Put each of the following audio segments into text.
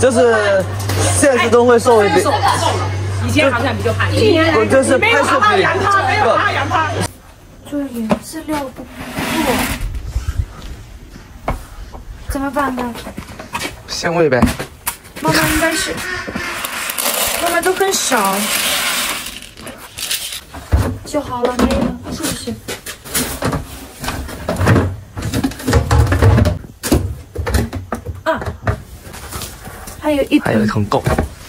就是现实中会瘦一点。 以前好像比较胖， 我就是拍视频。 这颜色料不错，怎么办呢？ 鲜味呗。 妈妈应该是，妈妈都很少就好了，没了，是不是？啊，还有一桶够，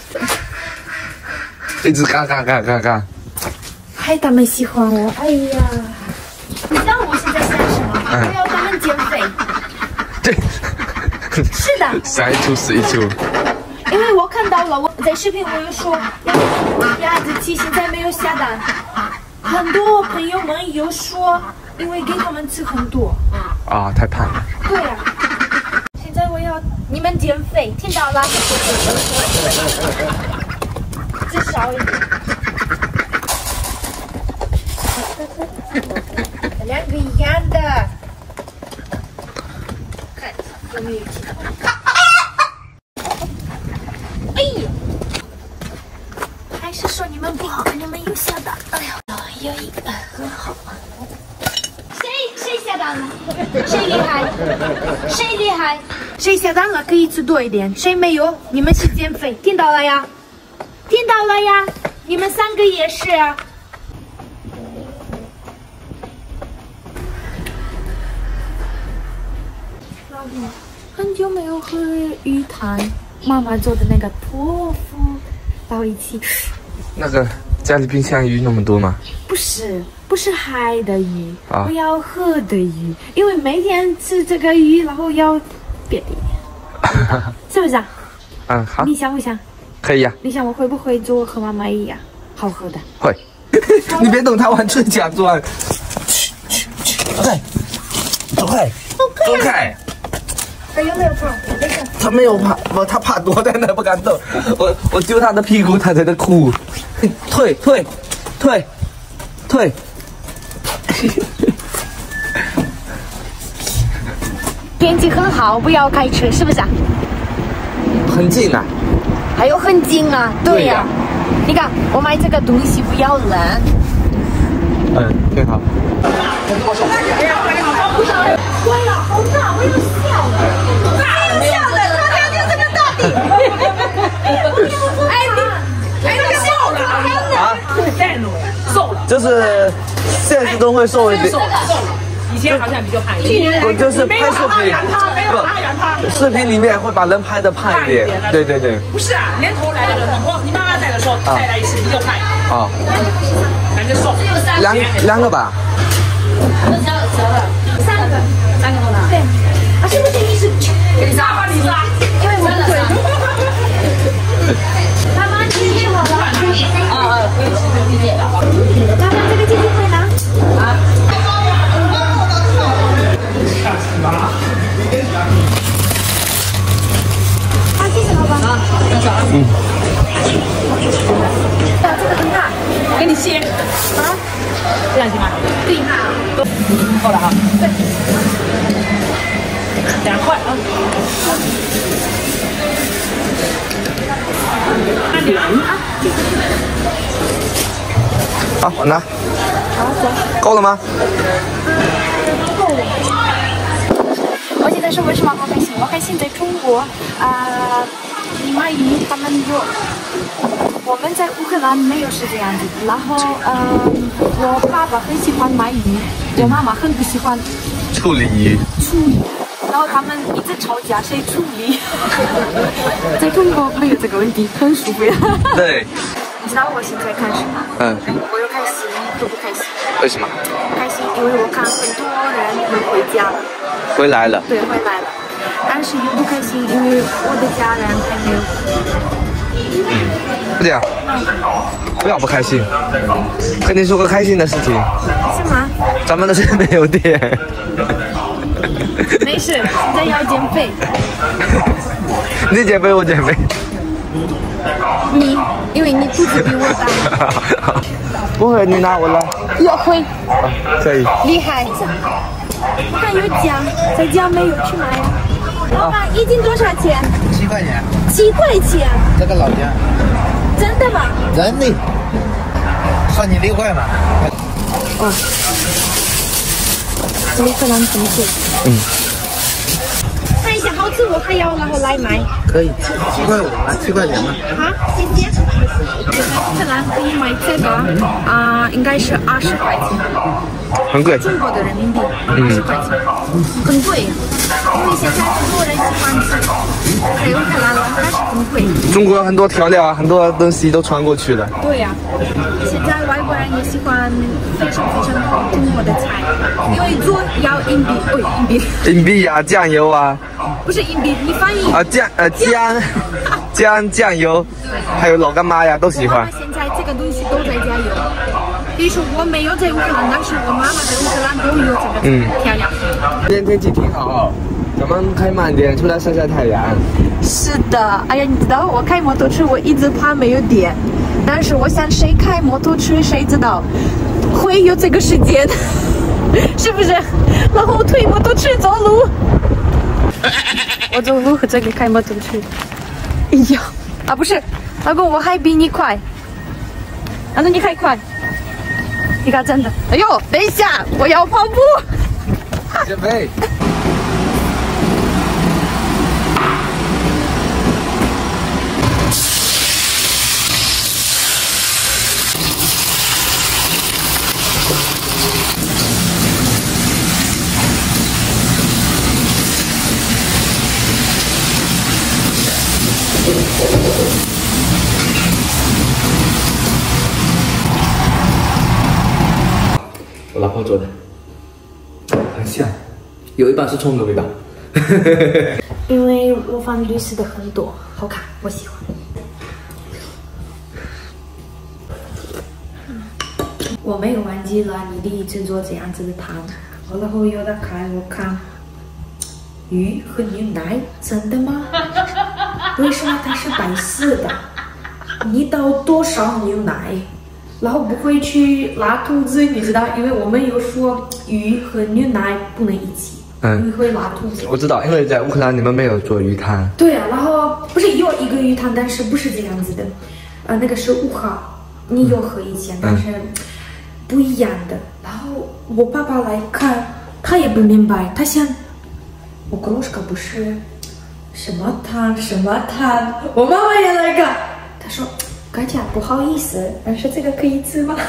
一直嘎嘎嘎嘎嘎。 害他们喜欢我，哎呀！你知道我现在想什么？我要他们减肥。 对， 是的。 想一出是一出。 因为我看到了，我在视频我有说，鸭子鸡现在没有下蛋，很多朋友们有说，因为给他们吃很多。 啊，太胖了。 对呀、现在我要你们减肥，听到了？至少一点。两个一样的，看有没有其他？哎呀，还是说你们不好，你们有下蛋。哎呀，有一个很好。谁下蛋了？谁厉害？谁厉害？谁下蛋了可以吃多一点，谁没有？你们是减肥，听到了呀？听到了呀？你们三个也是啊。很久没有和鱼汤妈妈做的那个托付到一起。 那个家里冰箱鱼那么多吗？ 不是海的鱼， 啊、 我要河的鱼，因为每天吃这个鱼，然后要别的鱼，是不是啊？ 嗯，好。 你想不想？ 可以呀、 你想我会不会做和妈妈一样好喝的？ 会。你别等他完全假装。走开，走开。 他有没有怕？ 他没有怕，他怕躲在那不敢动。我揪他的屁股，他在那哭。退。 天气很好，不要开车，是不是啊？ 很近啊。 还有很近啊，对呀、你看，我买这个东西不要冷。 挺好。 乖呀，好大，我要笑了，笑的，他就这个大地。你笑了啊？ 太浓了，瘦了， 就是现实中会瘦一点。 瘦了。以前好像比较胖， 我就是拍视频，不，视频里面会把人拍的胖一点。对。 不是啊，年头来了，你妈妈在的时候再来一次比较胖。 啊， 反正瘦。 两个吧。 三个多呢？对。啊，是不是你是？ 给你杀吧，你杀。 因为我不对。妈妈，你也好了。 可以理解的。 妈妈，这个姐姐会拿。啊。谢谢老板。这个很大， 给你切。 啊？ 这样行吗？ 对。 够了哈。对。2块啊。 好，我拿。 好，走。 够了吗？ 够了。我现在说为什么好开心？我开心在中国买鱼他们有，我们在乌克兰没有是这样子。然后我爸爸很喜欢买鱼，我妈妈很不喜欢处理鱼。 然后他们一直吵架，谁处理？在中国没有这个问题，很舒服呀。 对。 你知道我现在看什么？我又开心又不开心。 为什么？ 开心，因为我看很多人又回家了。 回来了。 对，回来了。但是又不开心，因为我的家人还没有。 不这样，不要不开心。跟你说个开心的事情。 是吗？ 咱们的这没有电。 没事，现在要减肥。 你减肥，我减肥。 你，因为你肚子比我大。 不会，你拿我来。 要会。 可以。 厉害。我看有奖，在家没有去买呀。 老板，一斤多少钱 7块钱， ？7块钱， 这个老姜， 真的吗？ 真的，算你6块吧。 哦，乌克兰红酒。看一下好吃，我还要然后来买。 可以，7块5啊，7块钱吧。 好，谢谢。乌克兰可以买这个应该是20块钱， 很贵。 中国的人民币20块钱，很贵，因为现在很多人喜欢吃，在乌克兰还是很贵。 中国很多调料啊，很多东西都传过去了。 对呀、现在外国人也喜欢非常好中国的菜，因为做要硬币， 硬币啊，酱油啊， 不是硬币，你翻译啊酱油，还有老干妈呀，都喜欢。 现在这个东西都在加油。比如说我没有在乌克兰，但是我妈妈在乌克兰都有这个调料。 今天天气挺好，咱们开慢点，出来晒晒太阳。 是的，哎呀，你知道我开摩托车，我一直怕没有电，但是我想谁开摩托车谁知道会有这个时间，是不是？然后推摩托车走路，我走路和这个开摩托车，哎呀，不是，老公我还比你快，那你还快，你看真的，哎呦，等一下，我要跑步， 减肥。我老婆做的，很香，有一半是葱的味道。 因为我放绿色的很多，好看，我喜欢。我没有忘记了你一直做这样子的汤，然后有的看我看鱼和牛奶，真的吗？为什么它是白色的？你倒多少牛奶？然后不会去拉肚子，你知道？因为我们有说鱼和牛奶不能一起，因为会拉肚子。 我知道，因为在乌克兰你们没有做鱼汤。 对啊，然后不是有一个鱼汤，但是不是这样子的，那个是5号，你有喝以前，但是不一样的。然后我爸爸来看，他也不明白，他想，我跟我说不是什么汤什么汤，我妈妈也来看，他说。大家不好意思，但是这个可以吃吗？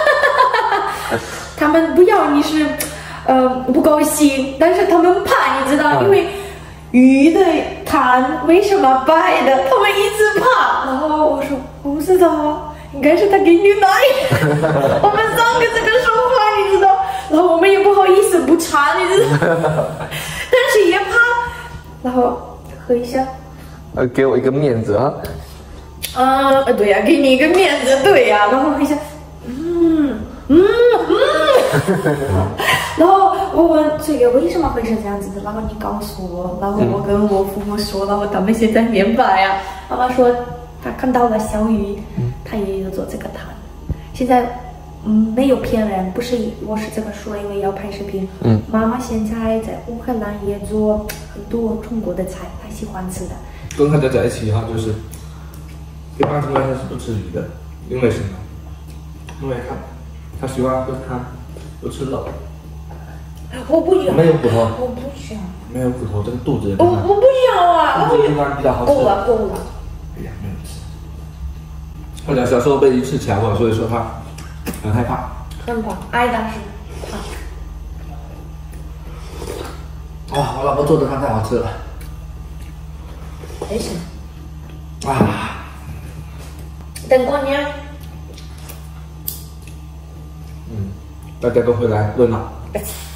他们不要你是，不高兴，但是他们怕，你知道，因为鱼的汤为什么白的？他们一直怕。然后我说我不知道，应该是他给牛奶。我们3个这个说话，你知道，然后我们也不好意思不馋，你知道，但是也怕。然后喝一下， 给我一个面子啊。 对呀、给你一个面子，对呀、然后一下，然后我问这个为什么会是这样子的，然后你告诉我，然后我跟我父母说，然后他们现在明白呀。妈妈说她看到了小鱼，她也有做这个汤。现在没有骗人，不是我是这个说，因为要拍视频。妈妈现在在乌克兰也做很多中国的菜，她喜欢吃的。 跟他在一起哈，就是一般情况下是不吃鱼的，因为什么？因为他喜欢喝汤，不吃肉。 我不要， 没有骨头， 我不想， 没有骨头，这个肚子也我不要啊！ 肚子应该比较好吃。 够了，够了。 哎呀，没有吃。或者小时候被鱼刺卡过，所以说他很害怕。 很怕，挨打是怕。 哇，我老婆做的汤太好吃了。 没事。 啊。 等过年。 大家都回来热闹。 哎